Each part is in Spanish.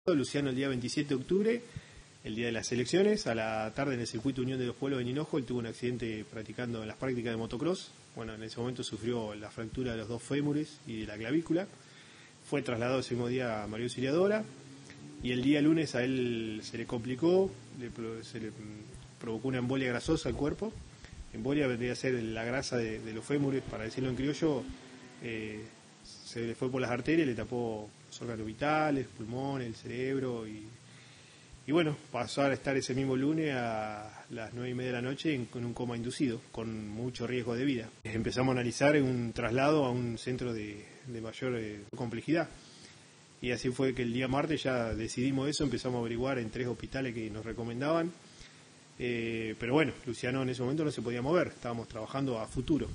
Luciano el día 27 de octubre, el día de las elecciones, a la tarde en el circuito Unión de los Pueblos de Hinojo, él tuvo un accidente practicando en las prácticas de motocross. Bueno, en ese momento sufrió la fractura de los dos fémures y de la clavícula. Fue trasladado ese mismo día a María Auxiliadora y el día lunes a él se le complicó, se le provocó una embolia grasosa al cuerpo. Embolia vendría a ser la grasa de los fémures, para decirlo en criollo. Se le fue por las arterias, le tapó los órganos vitales, pulmones, el cerebro y bueno, pasó a estar ese mismo lunes a las 9:30 de la noche con un coma inducido, con mucho riesgo de vida. Empezamos a analizar un traslado a un centro de mayor complejidad y así fue que el día martes ya decidimos eso, empezamos a averiguar en 3 hospitales que nos recomendaban, pero bueno, Luciano en ese momento no se podía mover, estábamos trabajando a futuro.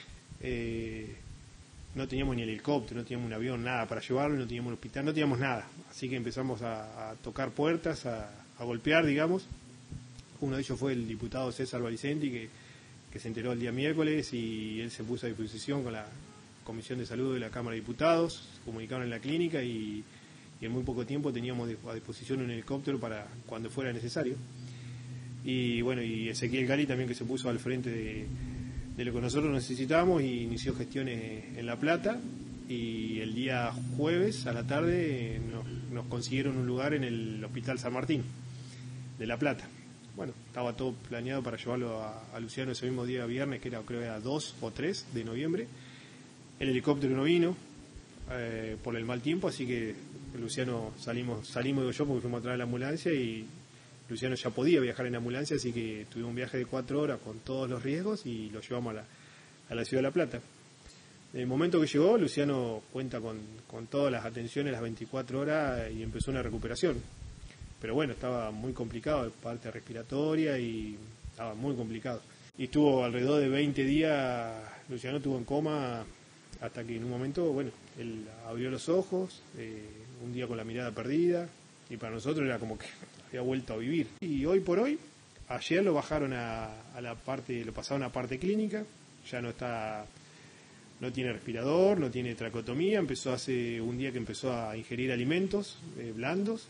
No teníamos ni el helicóptero, no teníamos un avión, nada para llevarlo, no teníamos un hospital, no teníamos nada. Así que empezamos a tocar puertas, a golpear, digamos. Uno de ellos fue el diputado César Valicenti, que se enteró el día miércoles y él se puso a disposición con la Comisión de Salud de la Cámara de Diputados, se comunicaron en la clínica y en muy poco tiempo teníamos a disposición un helicóptero para cuando fuera necesario. Y bueno, y Ezequiel Gali también, que se puso al frente de lo que nosotros necesitábamos y inició gestiones en La Plata, y el día jueves a la tarde nos consiguieron un lugar en el Hospital San Martín de La Plata. Bueno, estaba todo planeado para llevarlo a Luciano ese mismo día viernes, que creo que era 2 o 3 de noviembre. El helicóptero no vino por el mal tiempo, así que Luciano salimos digo yo, porque fuimos a traer la ambulancia y Luciano ya podía viajar en ambulancia, así que tuvimos un viaje de 4 horas con todos los riesgos y lo llevamos a la ciudad de La Plata. En el momento que llegó, Luciano cuenta con todas las atenciones las 24 horas y empezó una recuperación. Pero bueno, estaba muy complicado, de parte respiratoria y estaba muy complicado. Y estuvo alrededor de 20 días, Luciano estuvo en coma hasta que en un momento, bueno, él abrió los ojos, un día con la mirada perdida, y para nosotros era como que había vuelto a vivir. Y hoy por hoy, ayer lo bajaron a la parte, lo pasaron a parte clínica, ya no tiene respirador, no tiene tracotomía, empezó hace un día que empezó a ingerir alimentos blandos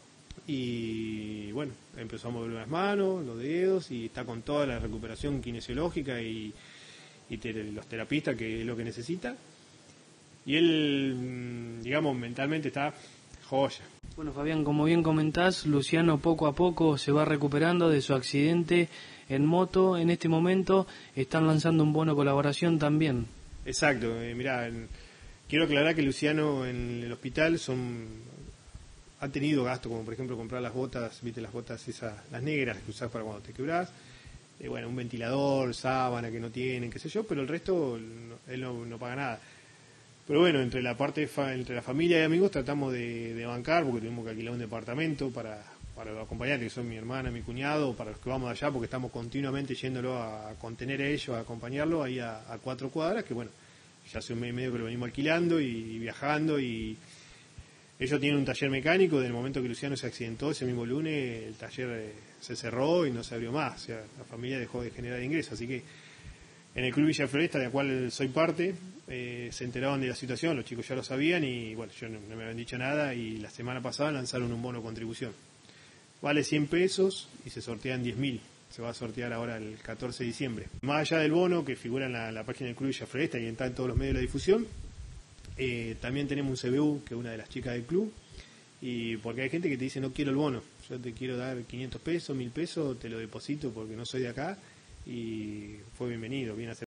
y bueno, empezó a mover las manos, los dedos y está con toda la recuperación kinesiológica y los terapistas, que es lo que necesita. Y él, digamos, mentalmente está joya. Bueno, Fabián, como bien comentás, Luciano poco a poco se va recuperando de su accidente en moto. En este momento están lanzando un bono colaboración también. Exacto, mirá, quiero aclarar que Luciano en el hospital ha tenido gastos, como por ejemplo comprar las botas, viste las botas esas, las negras que usás para cuando te quebrás, bueno, un ventilador, sábana que no tienen, qué sé yo, pero el resto él no paga nada. Pero bueno, entre la familia y amigos tratamos de bancar, porque tuvimos que alquilar un departamento para los acompañantes, que son mi hermana, mi cuñado, para los que vamos allá, porque estamos continuamente yéndolo a contener a ellos, a acompañarlo ahí a 4 cuadras, que bueno, ya hace un mes y medio que lo venimos alquilando y viajando, y ellos tienen un taller mecánico. Del momento que Luciano se accidentó, ese mismo lunes el taller se cerró y no se abrió más, o sea, la familia dejó de generar ingresos, así que en el Club Villa Floresta, de la cual soy parte, se enteraron de la situación, los chicos ya lo sabían y bueno, yo no me habían dicho nada, y la semana pasada lanzaron un bono contribución. Vale 100 pesos y se sortean 10.000. Se va a sortear ahora el 14 de diciembre. Más allá del bono que figura en la página del Club Villa Floresta y está en todos los medios de la difusión, también tenemos un CBU, que es una de las chicas del club, y porque hay gente que te dice no quiero el bono, yo te quiero dar 500 pesos, 1.000 pesos, te lo deposito porque no soy de acá, y fue bienvenido, viene a